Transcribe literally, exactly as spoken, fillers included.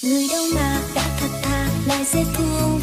Người đâu mà đã thật thà lại dễ thương.